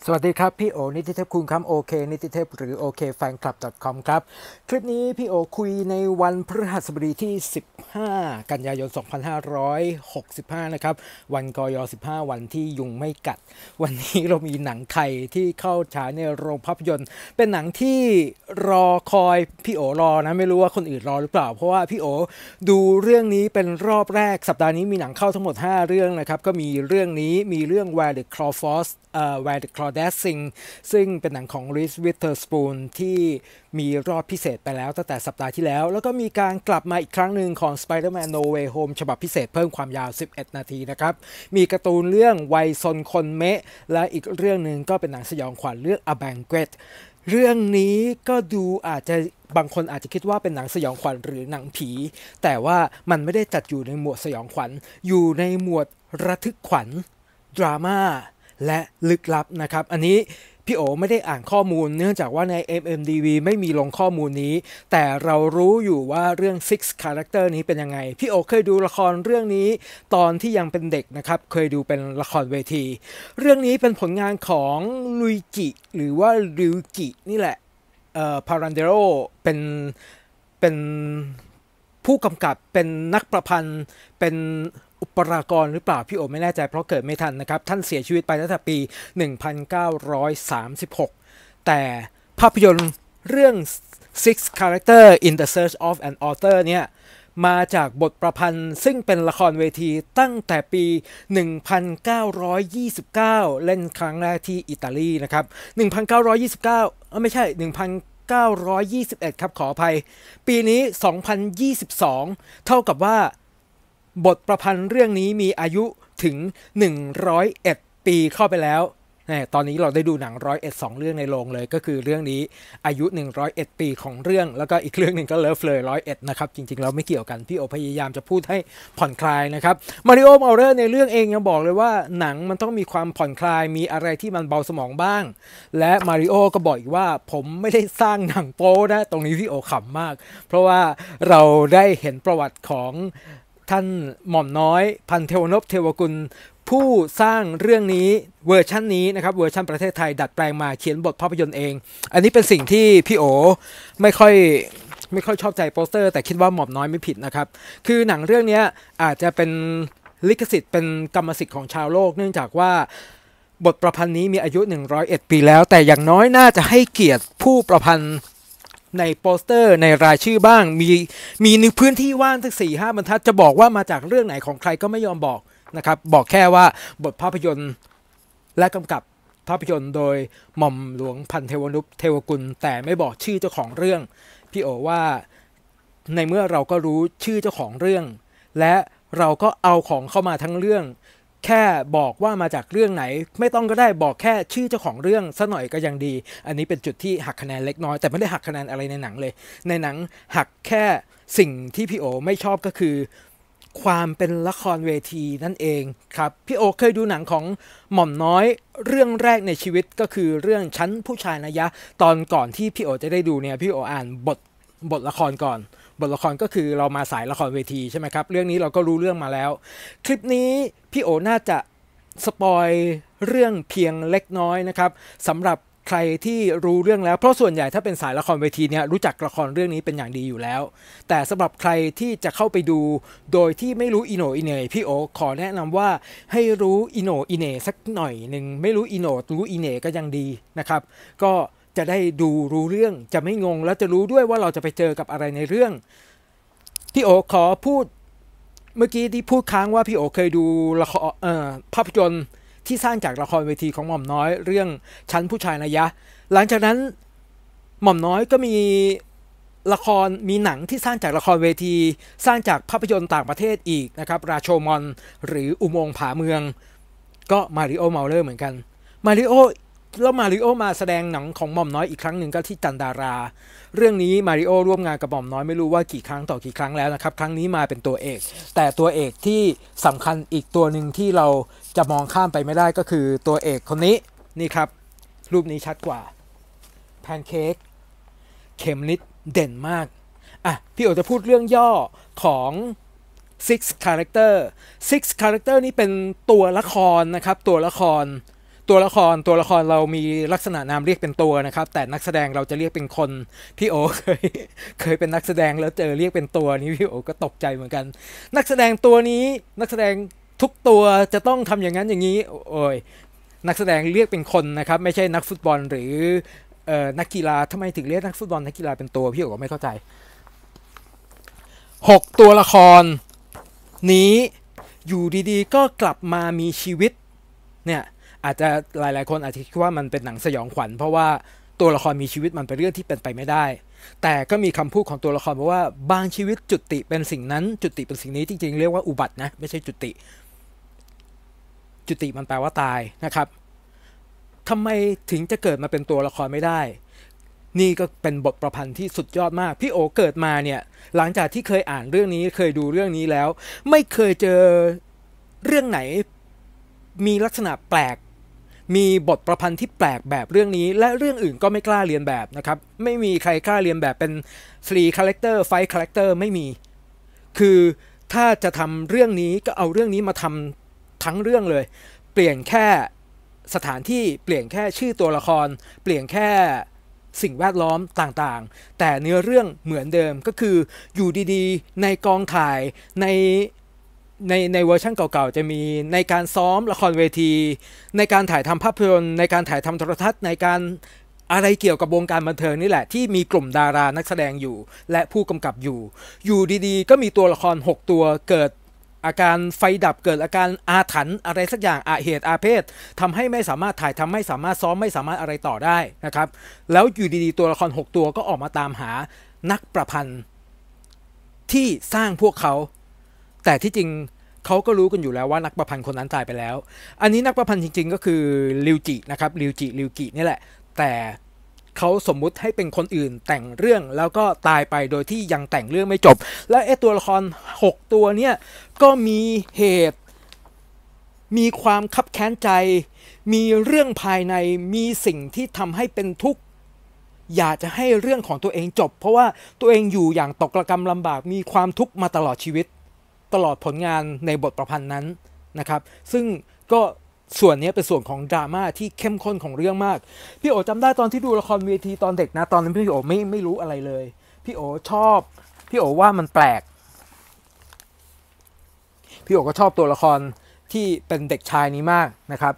สวัสดีครับพี่โอนิติเทพคุณครับโอเคนิติเทพหรือโอเคแฟนคลับ .com ครับคลิปนี้พี่โอคุยในวันพฤหัสบดีที่15กันยายน2565นะครับวันกย15วันที่ยุงไม่กัดวันนี้เรามีหนังไทยที่เข้าฉายในโรงภาพยนตร์เป็นหนังที่รอคอยพี่โอรอนะไม่รู้ว่าคนอื่นรอหรือเปล่าเพราะว่าพี่โอดูเรื่องนี้เป็นรอบแรกสัปดาห์นี้มีหนังเข้าทั้งหมด5เรื่องนะครับก็มีเรื่องนี้มีเรื่อง Where the Crawfords Where the Crawdads Sing ซึ่งเป็นหนังของ Reese Witherspoon ที่มีรอบพิเศษไปแล้วตั้งแต่สัปดาห์ที่แล้วแล้วก็มีการกลับมาอีกครั้งหนึ่งของ Spider-Man No Way Home ฉบับพิเศษเพิ่มความยาว11นาทีนะครับมีการ์ตูนเรื่องวัยซนคนเมะและอีกเรื่องหนึ่งก็เป็นหนังสยองขวัญเรื่อง A Banquet เรื่องนี้ก็ดูอาจจะบางคนอาจจะคิดว่าเป็นหนังสยองขวัญหรือหนังผีแต่ว่ามันไม่ได้จัดอยู่ในหมวดสยองขวัญอยู่ในหมวดระทึกขวัญดราม่าและลึกลับนะครับอันนี้พี่โอไม่ได้อ่านข้อมูลเนื่องจากว่าใน MMDV ไม่มีลงข้อมูลนี้แต่เรารู้อยู่ว่าเรื่อง Six Character นี้เป็นยังไงพี่โอเคยดูละครเรื่องนี้ตอนที่ยังเป็นเด็กนะครับเคยดูเป็นละครเวทีเรื่องนี้เป็นผลงานของลุยจิหรือว่าริวจินี่แหละพารันเดโรเป็นผู้กำกับเป็นนักประพันธ์เป็นอุปรากรหรือเปล่าพี่โอไม่แน่ใจเพราะเกิดไม่ทันนะครับท่านเสียชีวิตไปตั้งแต่ปี 1936 แต่ภาพยนตร์เรื่อง Six Character in the Search of an Author เนี่ยมาจากบทประพันธ์ซึ่งเป็นละครเวทีตั้งแต่ปี 1929 เล่นครั้งแรกที่อิตาลีนะครับ1929ไม่ใช่1921ครับขออภัยปีนี้2022เท่ากับว่าบทประพันธ์เรื่องนี้มีอายุถึง101ปีเข้าไปแล้วตอนนี้เราได้ดูหนัง101 2เรื่องในโรงเลยก็คือเรื่องนี้อายุ101ปีของเรื่องแล้วก็อีกเรื่องหนึ่งก็เลิฟเลย101นะครับจริงๆแล้วไม่เกี่ยวกันพี่โอพยายามจะพูดให้ผ่อนคลายนะครับมาริโอเมาเลอร์ในเรื่องเองยังบอกเลยว่าหนังมันต้องมีความผ่อนคลายมีอะไรที่มันเบาสมองบ้างและมาริโอก็บอกอีกว่าผมไม่ได้สร้างหนังโป๊นะตรงนี้พี่โอขำมากเพราะว่าเราได้เห็นประวัติของท่านหม่อมน้อยพันเทวนพเทวกุลผู้สร้างเรื่องนี้เวอร์ชันนี้นะครับเวอร์ชันประเทศไทยดัดแปลงมาเขียนบทภาพยนตร์เองอันนี้เป็นสิ่งที่พี่โอไม่ค่อยชอบใจโปสเตอร์แต่คิดว่าหม่อมน้อยไม่ผิดนะครับคือหนังเรื่องนี้อาจจะเป็นลิขสิทธิ์เป็นกรรมสิทธิ์ของชาวโลกเนื่องจากว่าบทประพันธ์นี้มีอายุ101ปีแล้วแต่อย่างน้อยน่าจะให้เกียรติผู้ประพันธ์ในโปสเตอร์ในรายชื่อบ้างมีพื้นที่ว่างสัก4-5 บรรทัดจะบอกว่ามาจากเรื่องไหนของใครก็ไม่ยอมบอกนะครับบอกแค่ว่าบทภาพยนตร์และกำกับภาพยนตร์โดยหม่อมหลวงพันเทวนุพเทวกุลแต่ไม่บอกชื่อเจ้าของเรื่องพี่โอว่าในเมื่อเราก็รู้ชื่อเจ้าของเรื่องและเราก็เอาของเข้ามาทั้งเรื่องแค่บอกว่ามาจากเรื่องไหนไม่ต้องก็ได้บอกแค่ชื่อเจ้าของเรื่องซะหน่อยก็ยังดีอันนี้เป็นจุดที่หักคะแนนเล็กน้อยแต่ไม่ได้หักคะแนนอะไรในหนังเลยในหนังหักแค่สิ่งที่พี่โอไม่ชอบก็คือความเป็นละครเวทีนั่นเองครับพี่โอเคยดูหนังของหม่อมน้อยเรื่องแรกในชีวิตก็คือเรื่องชั้นผู้ชายนะยะตอนก่อนที่พี่โอจะได้ดูเนี่ยพี่โออ่านบทละครก่อนบทละครก็คือเรามาสายละครเวทีใช่ไหมครับเรื่องนี้เราก็รู้เรื่องมาแล้วคลิปนี้พี่โอน่าจะสปอยเรื่องเพียงเล็กน้อยนะครับสำหรับใครที่รู้เรื่องแล้วเพราะส่วนใหญ่ถ้าเป็นสายละครเวทีเนี่ยรู้จักละครเรื่องนี้เป็นอย่างดีอยู่แล้วแต่สำหรับใครที่จะเข้าไปดูโดยที่ไม่รู้อิโหนอิเหน่พี่โอขอแนะนำว่าให้รู้อิโหนอิเหน่สักหน่อยหนึ่งไม่รู้อิโหนรู้อิเหน่ก็ยังดีนะครับก็จะได้ดูรู้เรื่องจะไม่งงแล้วจะรู้ด้วยว่าเราจะไปเจอกับอะไรในเรื่องพี่โอขอพูดเมื่อกี้ที่พูดค้างว่าพี่โอเคยดูละครภาพยนตร์ที่สร้างจากละครเวทีของหม่อมน้อยเรื่องชั้นผู้ชายนะยะหลังจากนั้นหม่อมน้อยก็มีละครมีหนังที่สร้างจากละครเวทีสร้างจากภาพยนตร์ต่างประเทศอีกนะครับราโชมอนหรืออุโมงค์ผาเมืองก็มาริโอเมาเลอร์เหมือนกันมาริโอมาแสดงหนังของหม่อมน้อยอีกครั้งหนึ่งก็ที่จันดาราเรื่องนี้มาริโอร่วมงานกับหม่อมน้อยไม่รู้ว่ากี่ครั้งต่อกี่ครั้งแล้วนะครับครั้งนี้มาเป็นตัวเอกแต่ตัวเอกที่สำคัญอีกตัวหนึ่งที่เราจะมองข้ามไปไม่ได้ก็คือตัวเอกคนนี้นี่ครับรูปนี้ชัดกว่าแพนเค้กเข็มนิดเด่นมากอ่ะพี่โอจะพูดเรื่องย่อของ Six Character นี่เป็นตัวละครนะครับตัวละครตัวละครเรามีลักษณะนามเรียกเป็นตัวนะครับแต่นักแสดงเราจะเรียกเป็นคนพี่โอเคยเป็นนักแสดงแล้วเจอเรียกเป็นตัวนี้พี่โอก็ตกใจเหมือนกันนักแสดงตัวนี้นักแสดงทุกตัวจะต้องทำอย่างนั้นอย่างนี้โอ้ยนักแสดงเรียกเป็นคนนะครับไม่ใช่นักฟุตบอลหรือนักกีฬาทำไมถึงเรียกนักฟุตบอลนักกีฬาเป็นตัวพี่โอก็ไม่เข้าใจ6ตัวละครนี้อยู่ดีๆก็กลับมามีชีวิตเนี่ยอาจจะหลายๆคนอาจจะคิดว่ามันเป็นหนังสยองขวัญเพราะว่าตัวละครมีชีวิตมันเป็นเรื่องที่เป็นไปไม่ได้แต่ก็มีคำพูดของตัวละครบอกว่าบางชีวิตจุติเป็นสิ่งนั้นจุติเป็นสิ่งนี้จริงๆเรียกว่าอุบัตินะไม่ใช่จุติมันแปลว่าตายนะครับทำไมถึงจะเกิดมาเป็นตัวละครไม่ได้นี่ก็เป็นบทประพันธ์ที่สุดยอดมากพี่โอเกิดมาเนี่ยหลังจากที่เคยอ่านเรื่องนี้เคยดูเรื่องนี้แล้วไม่เคยเจอเรื่องไหนมีลักษณะแปลกมีบทประพันธ์ที่แปลกแบบเรื่องนี้และเรื่องอื่นก็ไม่กล้าเรียนแบบนะครับไม่มีใครกล้าเรียนแบบเป็น3 character 5 character ไม่มีคือถ้าจะทำเรื่องนี้ก็เอาเรื่องนี้มาทำทั้งเรื่องเลยเปลี่ยนแค่สถานที่เปลี่ยนแค่ชื่อตัวละครเปลี่ยนแค่สิ่งแวดล้อมต่างๆแต่เนื้อเรื่องเหมือนเดิมก็คืออยู่ดีๆในกองถ่ายในเวอร์ชันเก่าๆจะมีในการซ้อมละครเวทีในการถ่ายทำภาพยนตร์ในการถ่ายทำโทรทัศน์ในการอะไรเกี่ยวกับวงการบันเทิงนี่แหละที่มีกลุ่มดารานักแสดงอยู่และผู้กำกับอยู่ดีๆก็มีตัวละคร6ตัวเกิดอาการไฟดับเกิดอาการอาถรรพ์อะไรสักอย่างอาเหตุอาเพศทำให้ไม่สามารถถ่ายทำไม่สามารถซ้อมไม่สามารถอะไรต่อได้นะครับแล้วอยู่ดีๆตัวละคร6ตัวก็ออกมาตามหานักประพันธ์ที่สร้างพวกเขาแต่ที่จริงเขาก็รู้กันอยู่แล้วว่านักประพันธ์คนนั้นตายไปแล้วอันนี้นักประพันธ์จริงๆก็คือริวจินะครับริวจินี่แหละแต่เขาสมมุติให้เป็นคนอื่นแต่งเรื่องแล้วก็ตายไปโดยที่ยังแต่งเรื่องไม่จบและไอ้ตัวละคร6ตัวเนี่ยก็มีเหตุมีความคับแค้นใจมีเรื่องภายในมีสิ่งที่ทำให้เป็นทุกข์อยากจะให้เรื่องของตัวเองจบเพราะว่าตัวเองอยู่อย่างตกระกำลำบากมีความทุกข์มาตลอดชีวิตตลอดผลงานในบทประพันธ์นั้นนะครับซึ่งก็ส่วนนี้เป็นส่วนของดราม่าที่เข้มข้นของเรื่องมากพี่โอจำได้ตอนที่ดูละครเวทีตอนเด็กนะตอนนั้นพี่โอไม่รู้อะไรเลยพี่โอชอบพี่โอว่ามันแปลกพี่โอก็ชอบตัวละครที่เป็นเด็กชายนี้มากนะครับ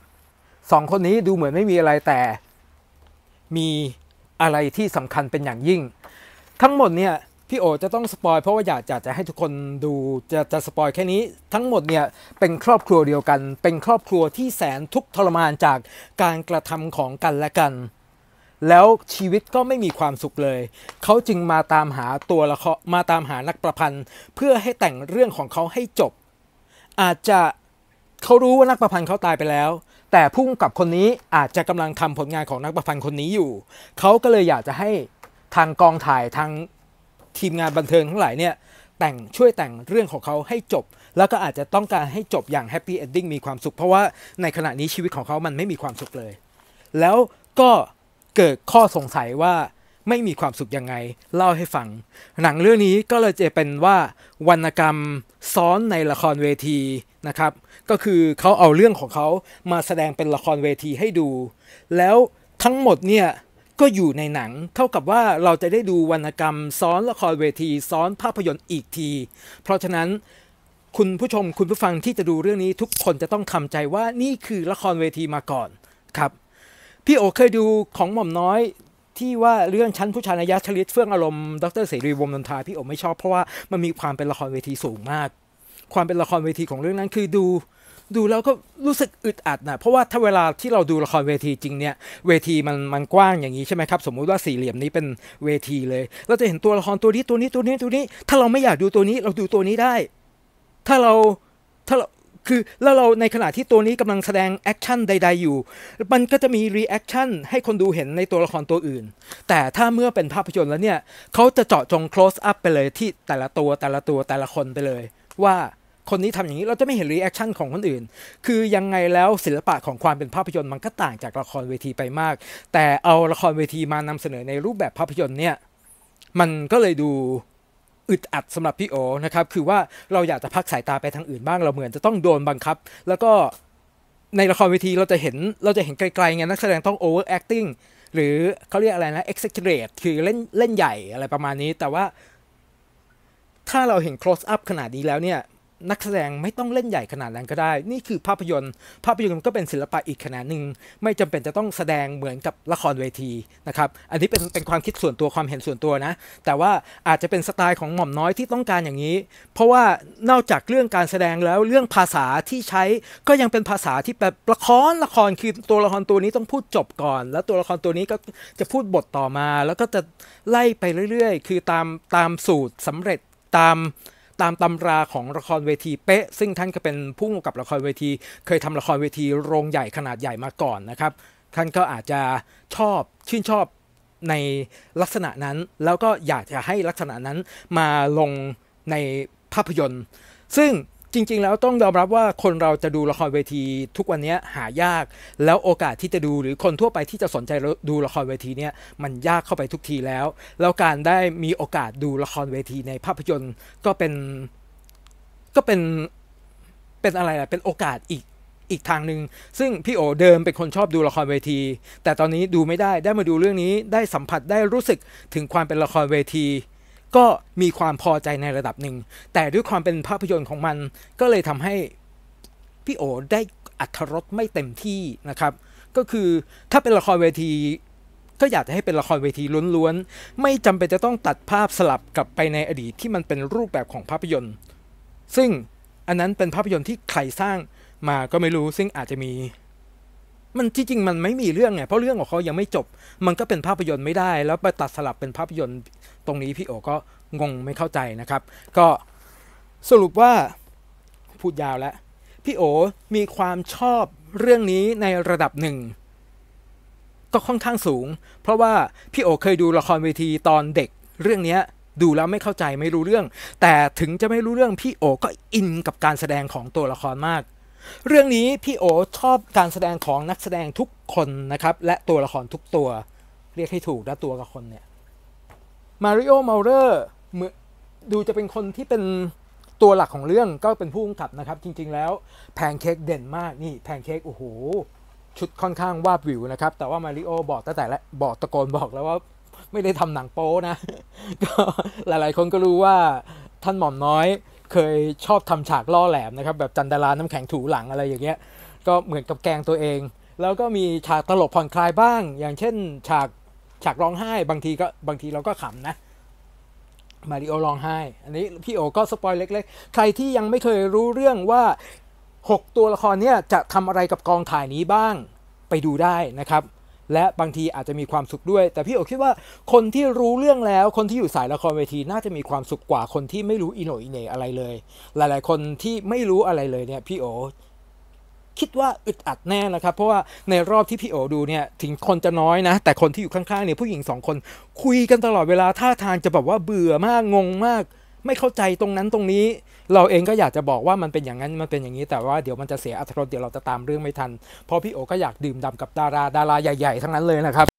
2 คนนี้ดูเหมือนไม่มีอะไรแต่มีอะไรที่สำคัญเป็นอย่างยิ่งทั้งหมดเนี่ยพี่โอจะต้องสปอยเพราะว่าอยากจะให้ทุกคนดูจะสปอยแค่นี้ทั้งหมดเนี่ยเป็นครอบครัวเดียวกันเป็นครอบครัวที่แสนทุกข์ทรมานจากการกระทำของกันและกันแล้วชีวิตก็ไม่มีความสุขเลยเขาจึงมาตามหาตัวละครมาตามหานักประพันธ์เพื่อให้แต่งเรื่องของเขาให้จบอาจจะเขารู้ว่านักประพันธ์เขาตายไปแล้วแต่ผู้กำกับคนนี้อาจจะกำลังทำผลงานของนักประพันธ์คนนี้อยู่เขาก็เลยอยากจะให้ทางกองถ่ายทางทีมงานบันเทิงทั้งหลายเนี่ยช่วยแต่งเรื่องของเขาให้จบแล้วก็อาจจะต้องการให้จบอย่างแฮปปี้เอนดิ้งมีความสุขเพราะว่าในขณะนี้ชีวิตของเขามันไม่มีความสุขเลยแล้วก็เกิดข้อสงสัยว่าไม่มีความสุขยังไงเล่าให้ฟังหนังเรื่องนี้ก็เลยจะเป็นว่าวรรณกรรมซ้อนในละครเวทีนะครับก็คือเขาเอาเรื่องของเขามาแสดงเป็นละครเวทีให้ดูแล้วทั้งหมดเนี่ยก็อยู่ในหนังเท่ากับว่าเราจะได้ดูวรรณกรรมซ้อนละครเวทีซ้อนภาพยนตร์อีกทีเพราะฉะนั้นคุณผู้ชมคุณผู้ฟังที่จะดูเรื่องนี้ทุกคนจะต้องทำใจว่านี่คือละครเวทีมาก่อนครับพี่โอเคยดูของหม่อมน้อยที่ว่าเรื่องชั้นผู้ชายนายชลิตเฟื่องอารมณ์ดร.เสรีวงศ์นนทาพี่โอไม่ชอบเพราะว่ามันมีความเป็นละครเวทีสูงมากความเป็นละครเวทีของเรื่องนั้นคือดูแล้วก็รู้สึกอึดอัดนะเพราะว่าถ้าเวลาที่เราดูละครเวทีจริงเนี่ยเวทีมันกว้างอย่างนี้ใช่ไหมครับสมมุติว่าสี่เหลี่ยมนี้เป็นเวทีเลยเราจะเห็นตัวละครตัวนี้ถ้าเราไม่อยากดูตัวนี้เราดูตัวนี้ได้ถ้าเราคือแล้วเราในขณะที่ตัวนี้กำลังแสดงแอคชั่นใดๆอยู่มันก็จะมีรีแอคชั่นให้คนดูเห็นในตัวละครตัวอื่นแต่ถ้าเมื่อเป็นภาพยนตร์แล้วเนี่ยเขาจะเจาะจง close up ไปเลยที่แต่ละคนไปเลยว่าคนนี้ทำอย่างนี้เราจะไม่เห็นรีแอคชั่นของคนอื่นคือยังไงแล้วศิลปะของความเป็นภาพยนตร์มันก็ต่างจากละครเวทีไปมากแต่เอาละครเวทีมานำเสนอในรูปแบบภาพยนตร์เนี่ยมันก็เลยดูอึดอัดสำหรับพี่โอนะครับคือว่าเราอยากจะพักสายตาไปทางอื่นบ้างเราเหมือนจะต้องโดนบังคับแล้วก็ในละครเวทีเราจะเห็นไกลๆไงนักแสดงต้อง over acting หรือเขาเรียกอะไรนะ exaggerate คือเล่นใหญ่อะไรประมาณนี้แต่ว่าถ้าเราเห็น close up ขนาดนี้แล้วเนี่ยนักแสดงไม่ต้องเล่นใหญ่ขนาดนั้นก็ได้นี่คือภาพยนตร์ก็เป็นศิลปะอีกขนาดหนึ่งไม่จำเป็นจะต้องแสดงเหมือนกับละครเวทีนะครับอันนี้เป็นความคิดส่วนตัวความเห็นส่วนตัวนะแต่ว่าอาจจะเป็นสไตล์ของหม่อมน้อยที่ต้องการอย่างนี้เพราะว่านอกจากเรื่องการแสดงแล้วเรื่องภาษาที่ใช้ก็ยังเป็นภาษาที่แบบละครคือตัวละครตัวนี้ต้องพูดจบก่อนแล้วตัวละครตัวนี้ก็จะพูดบทต่อมาแล้วก็จะไล่ไปเรื่อยๆคือตามสูตรสำเร็จตามตำราของละครเวทีเป๊ะซึ่งท่านก็เป็นผู้กำกับละครเวทีเคยทำละครเวทีโรงใหญ่ขนาดใหญ่มาก่อนนะครับท่านก็อาจจะชื่นชอบในลักษณะนั้นแล้วก็อยากจะให้ลักษณะนั้นมาลงในภาพยนตร์ซึ่งจริงๆแล้วต้องยอมรับว่าคนเราจะดูละครเวทีทุกวันนี้หายากแล้วโอกาสที่จะดูหรือคนทั่วไปที่จะสนใจดูละครเวทีเนี่ยมันยากเข้าไปทุกทีแล้วการได้มีโอกาสดูละครเวทีในภาพยนตร์ก็เป็นอะไรล่ะเป็นโอกาสอีกทางหนึ่งซึ่งพี่โอเดิมเป็นคนชอบดูละครเวทีแต่ตอนนี้ดูไม่ได้มาดูเรื่องนี้ได้สัมผัสได้รู้สึกถึงความเป็นละครเวทีก็มีความพอใจในระดับหนึ่งแต่ด้วยความเป็นภาพยนตร์ของมันก็เลยทำให้พี่โอได้อรรถรสไม่เต็มที่นะครับก็คือถ้าเป็นละครเวทีก็อยากจะให้เป็นละครเวทีล้วนๆไม่จำเป็นจะต้องตัดภาพสลับกลับไปในอดีตที่มันเป็นรูปแบบของภาพยนตร์ซึ่งอันนั้นเป็นภาพยนตร์ที่ใครสร้างมาก็ไม่รู้ซึ่งอาจจะมีมันจริงๆมันไม่มีเรื่องไงเพราะเรื่องของเขายังไม่จบมันก็เป็นภาพยนตร์ไม่ได้แล้วไปตัดสลับเป็นภาพยนตร์ตรงนี้พี่โอก็งงไม่เข้าใจนะครับก็สรุปว่าพูดยาวแล้วพี่โอมีความชอบเรื่องนี้ในระดับหนึ่งก็ค่อนข้างสูงเพราะว่าพี่โอเคยดูละครเวทีตอนเด็กเรื่องนี้ดูแล้วไม่เข้าใจไม่รู้เรื่องแต่ถึงจะไม่รู้เรื่องพี่โอก็อินกับการแสดงของตัวละครมากเรื่องนี้พี่โอชอบการแสดงของนักแสดงทุกคนนะครับและตัวละครทุกตัวเรียกให้ถูกนะตัวละครเนี่ยมาริโอ เมาเลอร์ดูจะเป็นคนที่เป็นตัวหลักของเรื่องก็เป็นผู้กำกับนะครับจริงๆแล้วแพนเค้กเด่นมากนี่แพนเค้กโอ้โหชุดค่อนข้างวาบวิวนะครับแต่ว่ามาริโอบอกตั้งแต่บอกตะโกนบอกแล้วว่าไม่ได้ทำหนังโป๊นะก็หลายๆคนก็รู้ว่าท่านหม่อมน้อยเคยชอบทำฉากล่อแหลมนะครับแบบจันดาราน้ำแข็งถูหลังอะไรอย่างเงี้ยก็เหมือนกับแกงตัวเองแล้วก็มีฉากตลกผ่อนคลายบ้างอย่างเช่นฉากร้องไห้บางทีเราก็ขำนะมาริโอร้องไห้อันนี้พี่โอก็สปอยเล็กๆใครที่ยังไม่เคยรู้เรื่องว่า6ตัวละครเนี่ยจะทำอะไรกับกองถ่ายนี้บ้างไปดูได้นะครับและบางทีอาจจะมีความสุขด้วยแต่พี่โอคิดว่าคนที่รู้เรื่องแล้วคนที่อยู่สายละครเวทีน่าจะมีความสุขกว่าคนที่ไม่รู้อีโหน่อีเหน่อะไรเลยหลายๆคนที่ไม่รู้อะไรเลยเนี่ยพี่โอคิดว่าอึดอัดแน่นะครับเพราะว่าในรอบที่พี่โอดูเนี่ยถึงคนจะน้อยนะแต่คนที่อยู่ข้างๆเนี่ยผู้หญิง2คนคุยกันตลอดเวลาท่าทางจะแบบว่าเบื่อมากงงมากไม่เข้าใจตรงนั้นตรงนี้เราเองก็อยากจะบอกว่ามันเป็นอย่างนั้นมันเป็นอย่างนี้แต่ว่าเดี๋ยวมันจะเสียอรรถรสเดี๋ยวเราจะตามเรื่องไม่ทันเพราะพี่โอก็อยากดื่มด่ำกับดาราใหญ่ๆทั้งนั้นเลยนะครับ